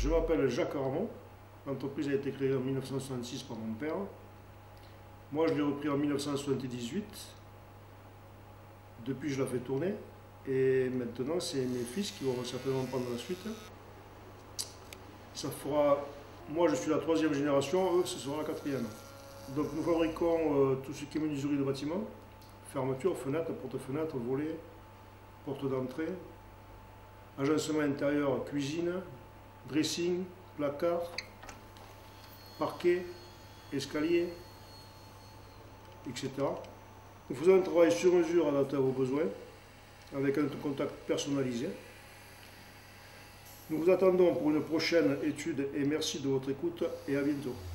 Je m'appelle Jacques Ramon. L'entreprise a été créée en 1966 par mon père. Moi, je l'ai repris en 1978. Depuis, je la fais tourner. Et maintenant, c'est mes fils qui vont certainement prendre la suite. Ça fera... Moi, je suis la 3e génération, eux, ce sera la 4e. Donc, nous fabriquons tout ce qui est menuiserie de bâtiment, fermeture, fenêtres, porte-fenêtres, volets, portes d'entrée, agencement intérieur, cuisine, dressing, placard, parquet, escalier, etc. Nous faisons un travail sur mesure adapté à vos besoins, avec un contact personnalisé. Nous vous attendons pour une prochaine étude et merci de votre écoute et à bientôt.